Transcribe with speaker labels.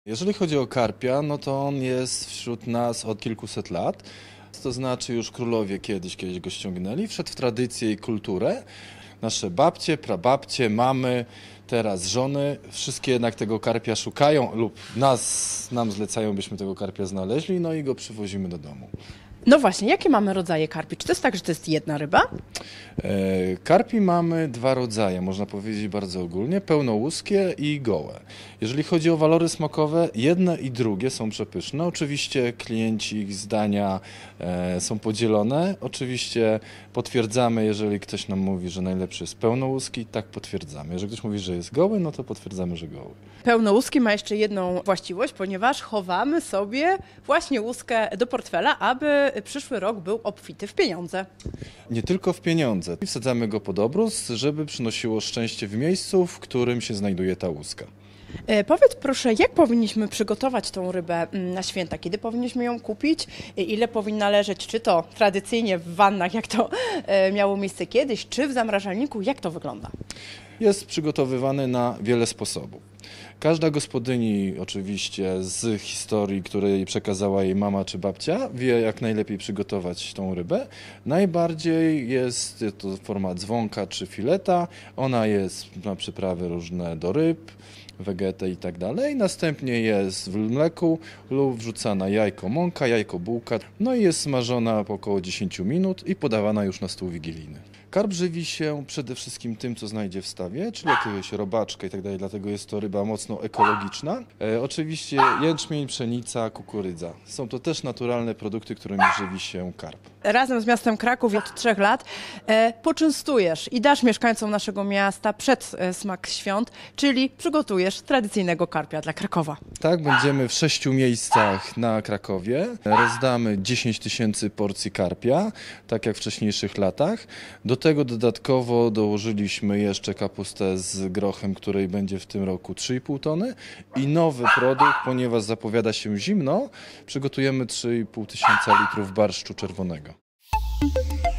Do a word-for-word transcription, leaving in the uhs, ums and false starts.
Speaker 1: Jeżeli chodzi o karpia, no to on jest wśród nas od kilkuset lat. To znaczy już królowie kiedyś, kiedyś go ściągnęli, wszedł w tradycję i kulturę. Nasze babcie, prababcie, mamy, teraz żony, wszystkie jednak tego karpia szukają lub nas, nam zlecają, byśmy tego karpia znaleźli, no i go przywozimy do domu.
Speaker 2: No właśnie, jakie mamy rodzaje karpi? Czy to jest tak, że to jest jedna ryba?
Speaker 1: E, karpi mamy dwa rodzaje, można powiedzieć bardzo ogólnie, pełnołuskie i gołe. Jeżeli chodzi o walory smakowe, jedne i drugie są przepyszne. Oczywiście klienci, ich zdania e, są podzielone. Oczywiście potwierdzamy, jeżeli ktoś nam mówi, że najlepszy jest pełnołuski, tak potwierdzamy. Jeżeli ktoś mówi, że jest goły, no to potwierdzamy, że goły.
Speaker 2: Pełnołuski ma jeszcze jedną właściwość, ponieważ chowamy sobie właśnie łuskę do portfela, aby przyszły rok był obfity w pieniądze.
Speaker 1: Nie tylko w pieniądze. Wsadzamy go pod obrus, żeby przynosiło szczęście w miejscu, w którym się znajduje ta łuska.
Speaker 2: E, powiedz proszę, jak powinniśmy przygotować tą rybę na święta? Kiedy powinniśmy ją kupić? E, ile powinna leżeć? Czy to tradycyjnie w wannach, jak to e, miało miejsce kiedyś, czy w zamrażalniku? Jak to wygląda?
Speaker 1: Jest przygotowywany na wiele sposobów. Każda gospodyni oczywiście z historii, której przekazała jej mama czy babcia, wie, jak najlepiej przygotować tą rybę. Najbardziej jest to forma dzwonka czy fileta. Ona jest na przyprawy różne do ryb, wegetę i tak dalej. Następnie jest w mleku lub wrzucana jajko mąka, jajko bułka. No i jest smażona po około dziesięć minut i podawana już na stół wigilijny. Karp żywi się przede wszystkim tym, co znajdzie w stawie, czyli jakiegoś robaczka i tak dalej, dlatego jest to ryba mocno ekologiczna. E, oczywiście jęczmień, pszenica, kukurydza. Są to też naturalne produkty, którymi żywi się karp.
Speaker 2: Razem z miastem Kraków od trzech lat e, poczęstujesz i dasz mieszkańcom naszego miasta przed e, smak świąt, czyli przygotujesz tradycyjnego karpia dla Krakowa.
Speaker 1: Tak, będziemy w sześciu miejscach na Krakowie. Rozdamy dziesięć tysięcy porcji karpia, tak jak w wcześniejszych latach. Do tego dodatkowo dołożyliśmy jeszcze kapustę z grochem, której będzie w tym roku trzy i pół tony. I nowy produkt, ponieważ zapowiada się zimno, przygotujemy trzy i pół tysiąca litrów barszczu czerwonego.